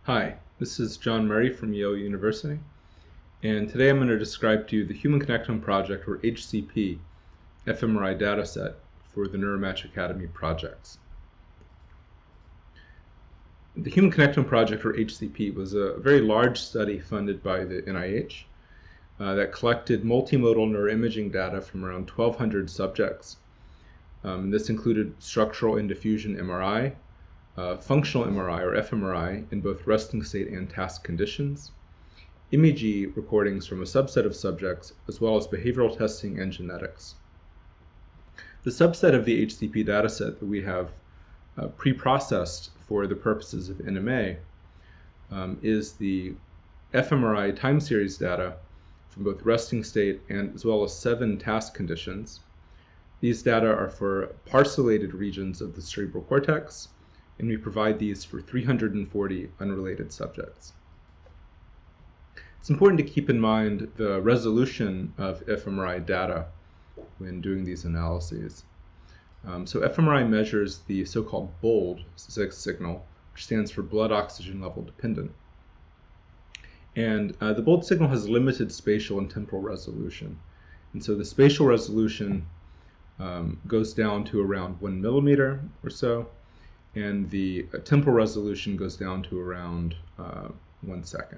Hi, this is John Murray from Yale University, and today I'm going to describe to you the Human Connectome Project, or HCP, fMRI dataset for the Neuromatch Academy projects. The Human Connectome Project, or HCP, was a very large study funded by the NIH that collected multimodal neuroimaging data from around 1,200 subjects. This included structural and diffusion MRI, functional MRI or fMRI in both resting state and task conditions, EMG recordings from a subset of subjects, as well as behavioral testing and genetics. The subset of the HCP dataset that we have pre-processed for the purposes of NMA is the fMRI time series data from both resting state and as well as 7 task conditions. These data are for parcellated regions of the cerebral cortex, and we provide these for 340 unrelated subjects. It's important to keep in mind the resolution of fMRI data when doing these analyses. So fMRI measures the so-called BOLD signal, which stands for blood oxygen level dependent. And the BOLD signal has limited spatial and temporal resolution. And so the spatial resolution goes down to around 1 millimeter or so, and the temporal resolution goes down to around 1 second.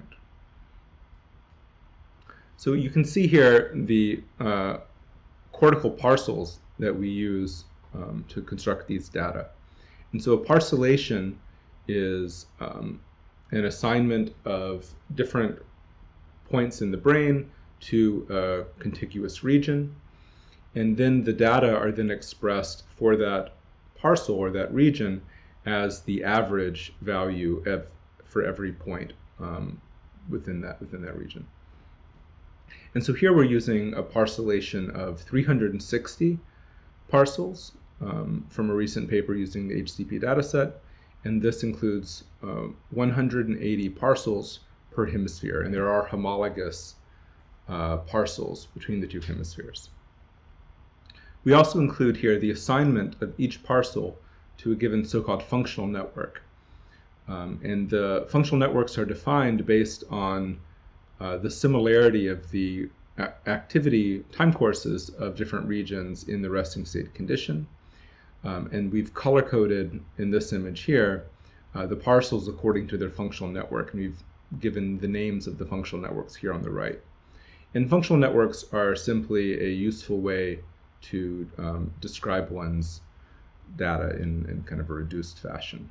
So you can see here the cortical parcels that we use to construct these data. And so a parcellation is an assignment of different points in the brain to a contiguous region, and then the data are then expressed for that parcel or that region as the average value for every point within that region. And so here we're using a parcellation of 360 parcels from a recent paper using the HCP dataset, and this includes 180 parcels per hemisphere, and there are homologous parcels between the two hemispheres. We also include here the assignment of each parcel to a given so-called functional network. And the functional networks are defined based on the similarity of the activity time courses of different regions in the resting state condition. And we've color-coded in this image here the parcels according to their functional network, and we've given the names of the functional networks here on the right. And functional networks are simply a useful way to describe one's data in kind of a reduced fashion.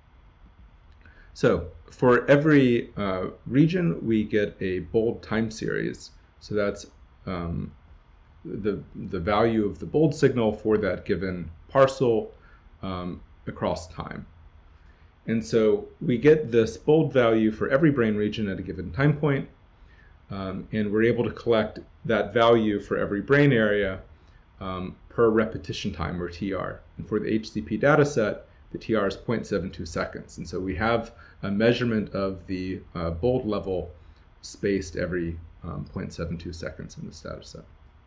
So for every region, we get a BOLD time series. So that's the value of the BOLD signal for that given parcel across time. And so we get this BOLD value for every brain region at a given time point, and we're able to collect that value for every brain area per repetition time, or TR. And for the HCP dataset, the TR is 0.72 seconds. And so we have a measurement of the BOLD level spaced every 0.72 seconds in this dataset.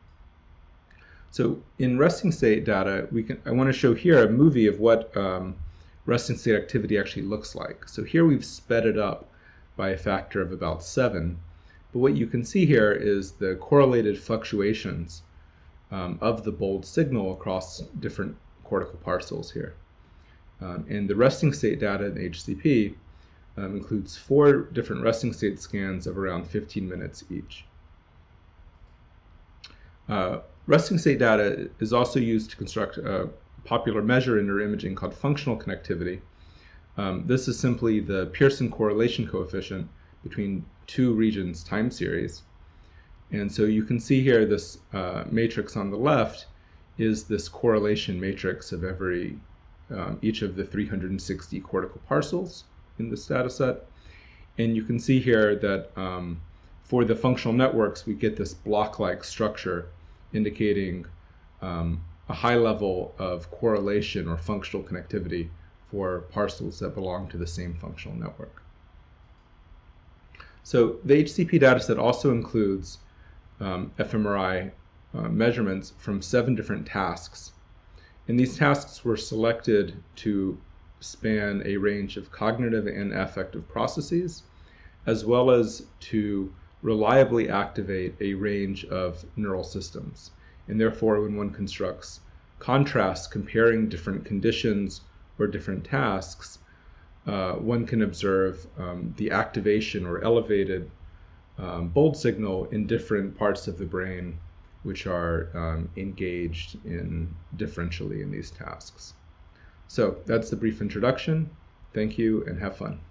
So in resting state data, I want to show here a movie of what resting state activity actually looks like. So here we've sped it up by a factor of about 7. But what you can see here is the correlated fluctuations of the BOLD signal across different cortical parcels here. And the resting state data in HCP includes 4 different resting state scans of around 15 minutes each. Resting state data is also used to construct a popular measure in neuroimaging called functional connectivity. This is simply the Pearson correlation coefficient between 2 regions time series. And so you can see here this matrix on the left is this correlation matrix of each of the 360 cortical parcels in this data set. And you can see here that for the functional networks, we get this block-like structure indicating a high level of correlation or functional connectivity for parcels that belong to the same functional network. So the HCP dataset also includes fMRI measurements from 7 different tasks. And these tasks were selected to span a range of cognitive and affective processes, as well as to reliably activate a range of neural systems. And therefore, when one constructs contrasts comparing different conditions or different tasks, one can observe the activation or elevated bold signal in different parts of the brain which are engaged differentially in these tasks. So that's the brief introduction. Thank you and have fun.